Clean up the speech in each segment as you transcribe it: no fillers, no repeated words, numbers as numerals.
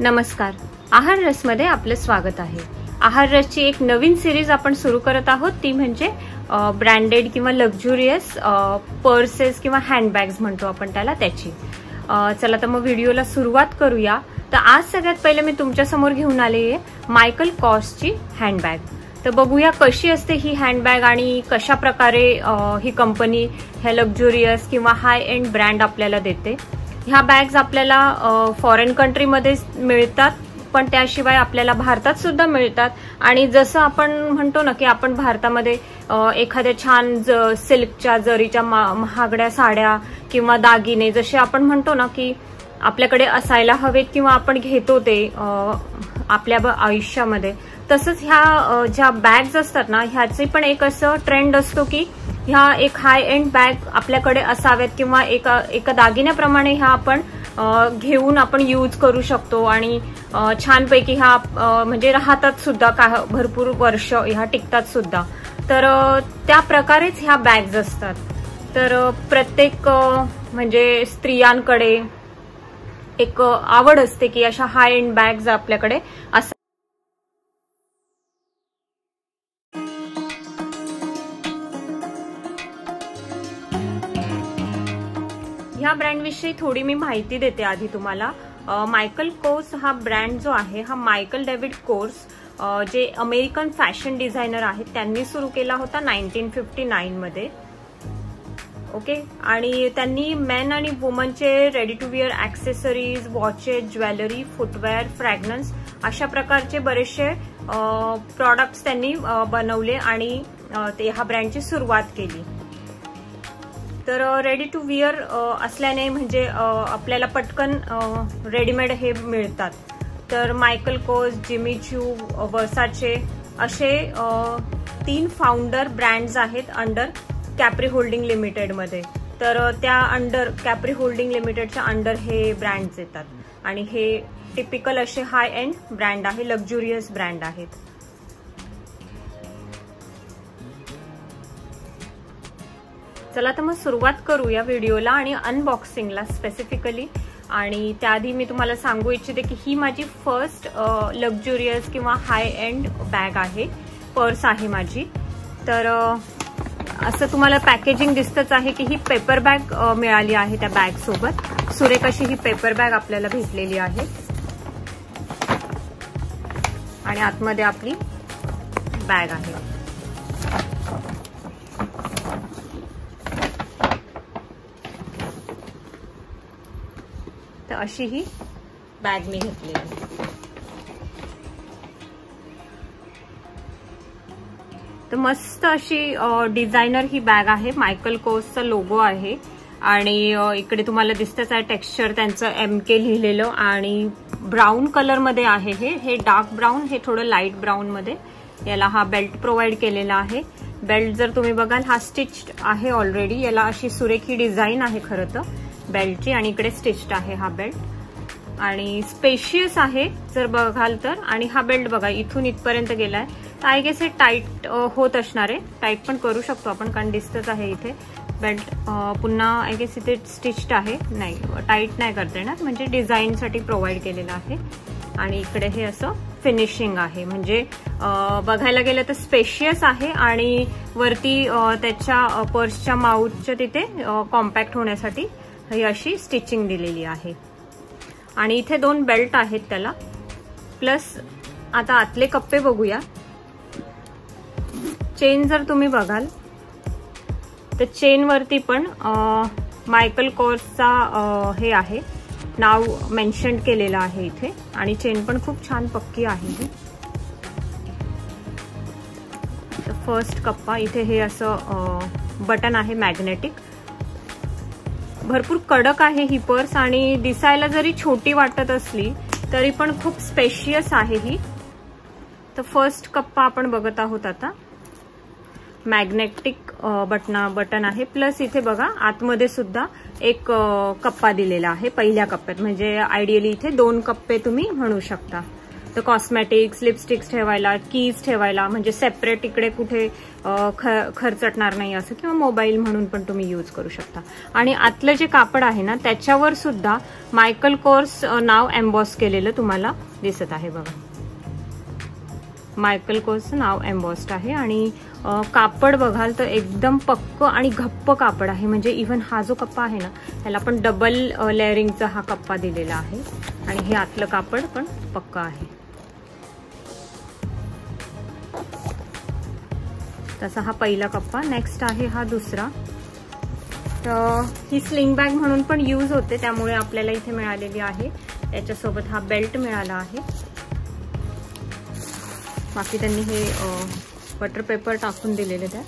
नमस्कार, आहार रसमध्ये आपलं स्वागत आहे। आहार रसची एक नवीन सिरीज आपण सुरू करत आहोत, ती म्हणजे ब्रँडेड किंवा लक्झुरियस पर्सेस किंवा हँडबॅग्स म्हणतो आपण त्याला, त्याची। चला तर मग व्हिडिओला सुरुवात करूया। तर आज सगळ्यात पहिले मी तुमच्या समोर घेऊन आले आहे मायकल कॉर्सची हँडबॅग। तर बघूया कशी असते ही हँडबॅग आणि कशा प्रकारे ही कंपनी ह्या लक्झुरियस किंवा हाय एंड ब्रँड आपल्याला देते। ह्या बॅग्स आपल्याला फॉरेन कंट्रीमध्ये मिळतात, पण त्याशिवाय आपल्याला भारतात सुद्धा मिळतात। आणि जसं आपण म्हणतो ना की आपण भारतामध्ये एखाद्या छान सिल्कच्या जरीच्या महागड्या साड्या किंवा दागिने जसे आपण म्हणतो ना की आपल्याकडे असायला हवेत किंवा आपण घेतो ते आपल्या आयुष्यामध्ये, तसंच ह्या ज्या बॅग्स असतात ना ह्याची पण एक असं ट्रेंड असतो की ह्या एक हाय एंड बॅग आपल्याकडे असावेत किंवा एका दागिन्याप्रमाणे ह्या आपण घेऊन आपण यूज करू शकतो आणि छानपैकी ह्या म्हणजे राहतात सुद्धा, भरपूर वर्ष ह्या टिकतात सुद्धा। तर त्या प्रकारेच ह्या बॅग्स असतात। तर प्रत्येक म्हणजे स्त्रियांकडे एक आवड असते की अशा हाय एंड बॅग्स आपल्याकडे असतात। ह्या ब्रँडविषयी थोडी मी माहिती देते आधी तुम्हाला। मायकल कोर्स हा ब्रँड जो आहे हा मायकल डेव्हिड कोर्स जे अमेरिकन फॅशन डिझायनर आहेत त्यांनी सुरू केला होता 1959 मध्ये। ओके, आणि त्यांनी मेन आणि वुमनचे ready to wear accessories, watches, jewellery, footwear, fragrance अशा प्रकारचे बरेचसे प्रॉडक्ट्स त्यांनी बनवले आणि ते ह्या ब्रँडची सुरुवात केली। तर रेडी टू वेअर असल्याने म्हणजे आपल्याला पटकन रेडीमेड हे मिळतात। तर Michael course, Jimmy Choo, Versace असे 3 फाउंडर ब्रँड्स आहेत अंडर कॅप्री होल्डिंग लिमिटेडमध्ये। तर त्या अंडर कॅप्री होल्डिंग लिमिटेडच्या अंडर हे ब्रँड्स येतात आणि हे टिपिकल असे हाय एंड ब्रँड आहे, लक्झुरियस ब्रँड आहेत। चला तर मग सुरुवात करूया व्हिडिओला आणि अनबॉक्सिंगला स्पेसिफिकली। आणि त्याआधी मी तुम्हाला सांगू इच्छिते की ही माझी फर्स्ट लक्झुरियस किंवा हाय एंड बॅग आहे, पर्स आहे माझी। तर असं तुम्हाला पॅकेजिंग दिसतच आहे की ही पेपर बॅग मिळाली आहे त्या बॅग सोबत। सुरेख अशी ही पेपर बॅग आपल्याला भेटलेली आहे आणि आतमध्ये आपली बॅग आहे। तर अशी ही बॅग मी घेतली आहे। तर मस्त अशी डिझायनर ही बॅग आहे, मायकल कोर्सचा लोगो आहे आणि इकडे तुम्हाला दिसतच आहे टेक्स्चर त्यांचं MK लिहिलेलं आणि ब्राऊन कलर मध्ये आहे। हे डार्क ब्राऊन, हे थोडं लाईट ब्राऊन मध्ये याला हा बेल्ट प्रोव्हाइड केलेला आहे। बेल्ट जर तुम्ही बघाल हा स्टिच्ड आहे ऑलरेडी, याला अशी सुरेख ही डिझाईन आहे खरं तर बेल्टची आणि इकडे स्टिच्ड आहे हा बेल्ट आणि स्पेशियस आहे जर बघाल तर। आणि हा बेल्ट बघा इथून इथपर्यंत गेलाय, तर आय गेस हे टाईट होत असणार आहे, टाईट पण करू शकतो आपण कारण दिसतच आहे इथे बेल्ट। पुन्हा आय गेस इथे स्टिच्ड आहे, नाही टाईट नाही करता येणार, म्हणजे डिझाईनसाठी प्रोव्हाइड केलेलं आहे। आणि इकडे हे असं फिनिशिंग आहे, म्हणजे बघायला गेलं तर स्पेशियस आहे आणि वरती त्याच्या पर्सच्या माउथच्या तिथे कॉम्पॅक्ट होण्यासाठी ही अशी स्टिचिंग दिलेली आहे। आणि इथे 2 बेल्ट आहेत त्याला, प्लस आता आतले कप्पे बघूया। चेन जर तुम्ही बघाल तर चेन वरती पण मायकल कोर्सचा हे आहे, नाव मेन्शन केलेलं आहे इथे आणि चेन पण खूप छान पक्की आहे ही। फर्स्ट कप्पा इथे हे असं बटन आहे मॅग्नेटिक, भरपूर कडक आहे ही पर्स आणि दिसायला जरी छोटी वाटत असली तरी पण खूप स्पेशियस आहे ही। तर फर्स्ट कप्पा आपण बघत आहोत आता, मॅग्नेटिक बटन आहे, प्लस इथे बघा आतमध्ये सुद्धा एक कप्पा दिलेला आहे पहिल्या कप्प्यात, म्हणजे आयडियली इथे 2 कप्पे तुम्ही म्हणू शकता। तर कॉस्मॅटिक्स, लिपस्टिक्स ठेवायला, कीज ठेवायला, म्हणजे सेपरेट इकडे कुठे खरचटणार नाही असं, किंवा मोबाईल म्हणून पण तुम्ही यूज करू शकता. आणि आतलं जे कापड आहे ना त्याच्यावर सुद्धा मायकल कोर्स नाव एम्बॉस केलेलं तुम्हाला दिसत आहे बघा. मायकल कोर्सचं नाव एम्बॉस्ड आहे. आणि कापड बघाल तर एकदम पक्क आणि घप्प कापड आहे. म्हणजे इव्हन हा जो कप्पा आहे ना त्याला पण डबल लेअरिंगचा हा कप्पा दिलेला आहे. आणि हे आतलं कापड पण पक्क आहे. तसा हा पहिला कप्पा. नेक्स्ट आहे हा दुसरा. तर ही स्लिंग बॅग म्हणून पण यूज होते, त्यामुळे आपल्याला इथे मिळालेली आहे. याच्यासोबत हा बेल्ट मिळाला आहे. बाकी त्यांनी हे बटर पेपर टाकून दिलेले त्या.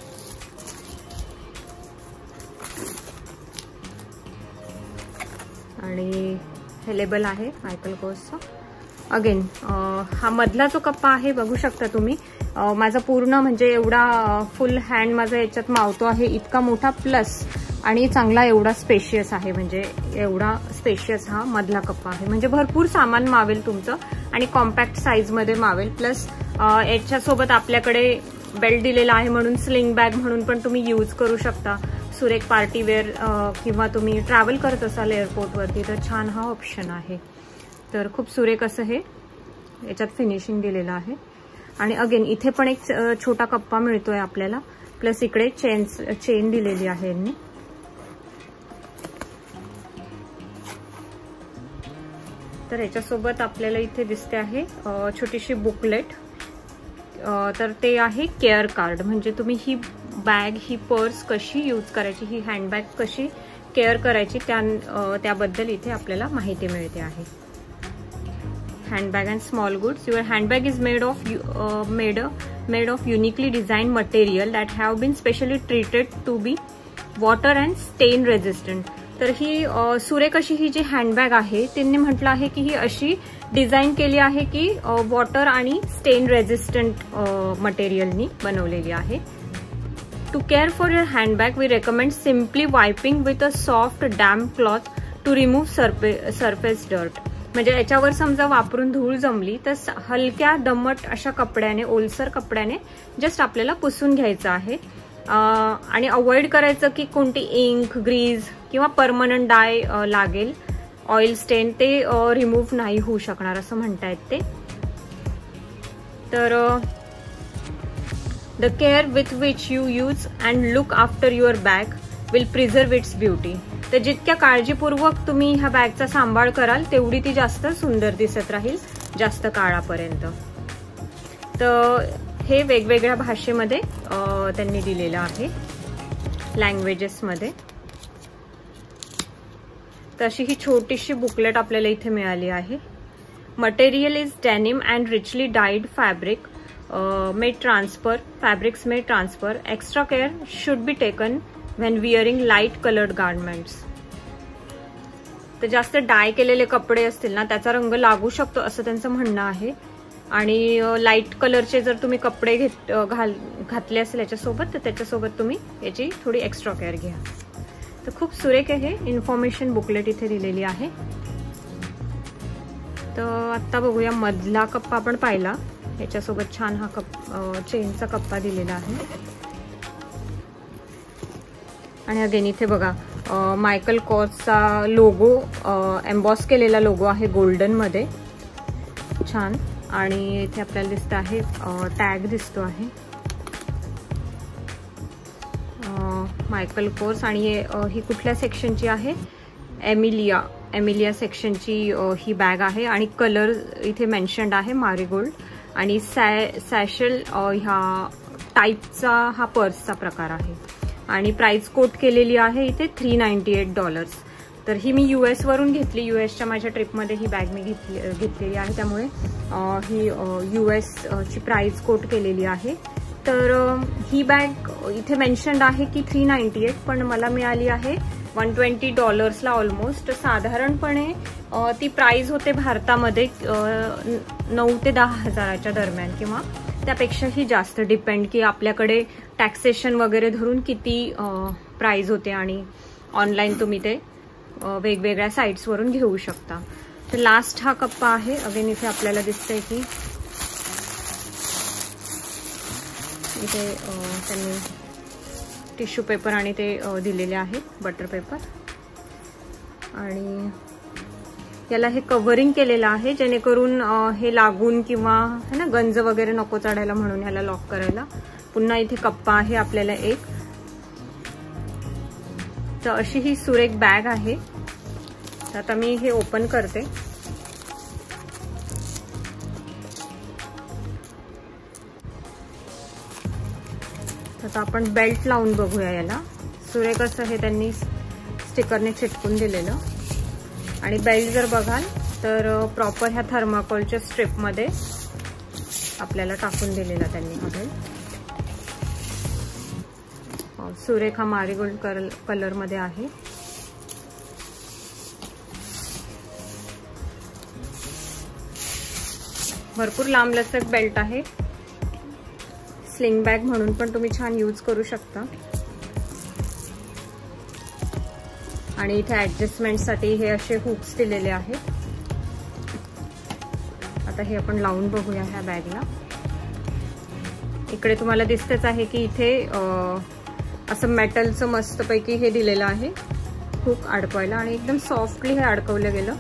आणि हे लेबल आहे मायकल कोर्सचा. अगेन हा मधला जो कप्पा आहे बघू शकता तुम्ही, माझा पूर्ण म्हणजे एवढा फुल हँड माझा याच्यात मावतो आहे इतका मोठा, प्लस आणि चांगला एवढा स्पेशियस आहे. म्हणजे एवढा स्पेशियस हा मधला कप्पा आहे. म्हणजे भरपूर सामान मावेल तुमचं आणि कॉम्पॅक्ट साईज मध्ये मावेल. प्लस याच्यासोबत आपल्याकडे बेल्ट दिलेला आहे म्हणून स्लिंग बॅग म्हणून पण तुम्ही यूज करू शकता. सुरेख पार्टीवेअर किंवा तुम्ही ट्रॅव्हल करत असाल एअरपोर्टवरती तर छान हा ऑप्शन आहे. तर खूप सुरेख असं हे याच्यात फिनिशिंग दिलेलं आहे. आणि अगेन इथे पण एक छोटा कप्पा मिळतोय आपल्याला, प्लस इकडे चेन दिलेली आहे यांनी. तर याच्यासोबत आपल्याला इथे दिसते आहे छोटीशी बुकलेट. तर ते आहे केअर कार्ड. म्हणजे तुम्ही ही बॅग, ही पर्स कशी यूज करायची, ही हँडबॅग कशी केअर करायची त्याबद्दल इथे आपल्याला माहिती मिळते आहे. handbag and small goods. Your handbag is made of uniquely designed material that have been specially treated to be water and stain resistant. तर ही सुरेख अशी ही जी हँडबॅग आहे त्यांनी म्हटलं आहे की ही अशी डिझाईन केली आहे की वॉटर आणि स्टेन रेजिस्टंट मटेरियलनी बनवलेली आहे. To care for your handbag we recommend simply wiping with a soft damp cloth to remove surface dirt. म्हणजे याच्यावर समजा वापरून धूळ जमली तर हलक्या दमट अशा कपड्याने, ओलसर कपड्याने जस्ट आपल्याला पुसून घ्यायचं आहे. आणि अवॉइड करायचं की कोणती इंक, ग्रीज किंवा परमनंट डाय लागेल, ऑइल स्टेन ते रिमूव्ह नाही होऊ शकणार असं म्हणतायत ते. तर the care with which you use and look after your bag will preserve its beauty. तर जितक्या काळजीपूर्वक तुम्ही ह्या बॅगचा सांभाळ कराल तेवढी ती जास्त सुंदर दिसत राहील जास्त काळापर्यंत. तर हे वेगवेगळ्या भाषेमध्ये त्यांनी दिलेलं आहे, लँग्वेजेसमध्ये. तशी ही छोटीशी बुकलेट आपल्याला इथे मिळाली आहे. Material is denim and richly dyed fabric made transfer. Fabrics made transfer. Extra care should be taken when wearing light coloured garments. तर जास्त डाय केलेले कपडे असतील ना त्याचा रंग लागू शकतो असं त्यांचं म्हणणं आहे. आणि लाईट कलरचे जर तुम्ही कपडे घातले असेल याच्यासोबत तर त्याच्यासोबत तुम्ही याची थोडी एक्स्ट्रा केअर घ्या. तर खूप सुरेख आहे. इन्फॉर्मेशन बुकलेट इथे दिलेली आहे. तर आता बघूया मधला कप्पा आपण पाहिला, याच्यासोबत छान हा चेनचा कप्पा दिलेला आहे. आणि अगेन इथे बघा मायकल कोर्सचा लोगो, एम्बॉस केलेला लोगो आहे गोल्डन मध्ये, छान. आणि इथे आपल्याला दिसत आहे टॅग दिसतो आहे मायकल कोर्स. आणि ही कुठल्या सेक्शनची आहे, एमिलिया सेक्शनची ही बॅग आहे. आणि कलर इथे मेन्शन्ड आहे मारीगोल्ड. आणि सॅशल ह्या टाईपचा हा पर्सचा प्रकार आहे. आणि प्राइस कोट केलेली आहे इथे $398. तर ही मी US वरून घेतली. USच्या माझ्या ट्रिपमध्ये ही बॅग मी घेतलेली आहे, त्यामुळे ही US ची प्राइस कोट केलेली आहे. तर ही बॅग इथे मेन्शन्ड आहे की $398, पण मला मिळाली आहे $120 ऑलमोस्ट. साधारणपणे ती प्राइस होते भारतामध्ये 9 ते 10 हजाराच्या दरम्यान किंवा त्यापेक्षाही जास्त, डिपेंड की आपल्याकडे टॅक्सेशन वगैरे धरून किती प्राइस होते. आणि ऑनलाईन तुम्ही ते वेगवेगळ्या साईट्सवरून घेऊ शकता. तर लास्ट हा कप्पा आहे. अगेन इथे आपल्याला दिसतंय की इथे त्यांनी टिश्यू पेपर आणि ते दिलेले आहेत, बटर पेपर. आणि याला हे कव्हरिंग केलेलं आहे जेणेकरून हे लागून किंवा है ना गंज वगैरे नको चढायला म्हणून याला लॉक करायला. पुन्हा इथे कप्पा आहे आपल्याला एक. तर अशी ही सुरेख बॅग आहे. तर आता मी हे ओपन करते. आता आपण बेल्ट लावून बघूया याला. सुरेख असं हे त्यांनी स्टिकरने चिटकून दिलेलं. आणि बेल्ट जर बघाल तर प्रॉपर ह्या थर्माकोलच्या स्ट्रिपमध्ये आपल्याला टाकून दिलेला त्यांनी हा बेल्ट. सुरेख हा मारीगोल्ड कलर मध्ये आहे. भरपूर लांब लचक बेल्ट आहे. स्लिंग बॅग म्हणून पण तुम्ही छान यूज करू शकता. आणि इथे ऍडजस्टमेंटसाठी हे असे हुक्स दिलेले आहेत. आता हे आपण लावून बघूया ह्या बॅगला. इकडे तुम्हाला दिसतच आहे की इथे असं मेटलचं मस्तपैकी हे दिलेलं आहे हुक अडकवायला. आणि एकदम सॉफ्टली हे अडकवलं गेलं.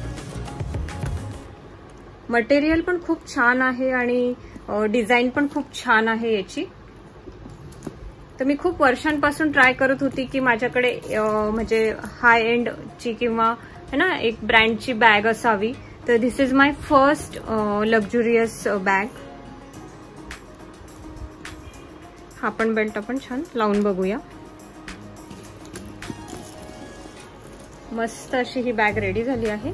मटेरियल पण खूप छान आहे आणि डिझाईन पण खूप छान आहे याची. तर मी खूप वर्षांपासून ट्राय करत होती की माझ्याकडे म्हणजे हाय एंडची किंवा है ना एक ब्रँडची बॅग असावी. तर this is my first luxurious bag. हा पण बेल्ट आपण छान लावून बघूया. मस्त अशी ही बॅग रेडी झाली आहे.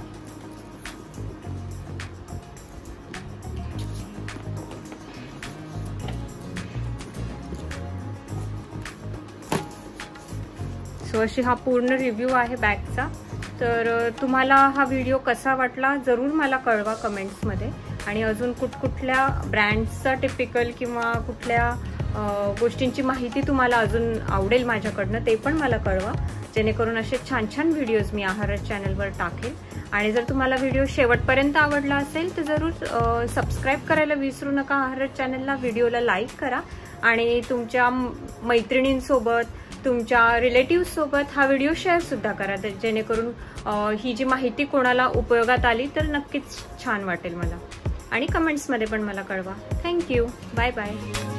सो अशी हा पूर्ण रिव्ह्यू आहे बॅगचा. तर तुम्हाला हा व्हिडिओ कसा वाटला जरूर मला कळवा कमेंट्समध्ये. आणि अजून कुठकुठल्या ब्रँड्सचा टिपिकल किंवा कुठल्या गोष्टींची माहिती तुम्हाला अजून आवडेल माझ्याकडनं ते पण मला कळवा. जेणेकरून असे छान छान व्हिडिओज मी आहाररस चॅनलवर टाकेल. आणि जर तुम्हाला व्हिडिओ शेवटपर्यंत आवडला असेल तर जरूर सबस्क्राईब करायला विसरू नका आहाररस चॅनलला. व्हिडिओला लाईक करा आणि तुमच्या मैत्रिणींसोबत तुमच्या रिलेटिव्ह सोबत हा व्हिडिओ शेअर सुद्धा करा. जेणेकरून ही जी माहिती कोणाला उपयोगात आली तर नक्कीच छान वाटेल मला. आणि कमेंट्समध्ये पण मला कळवा. थँक्यू. Bye bye.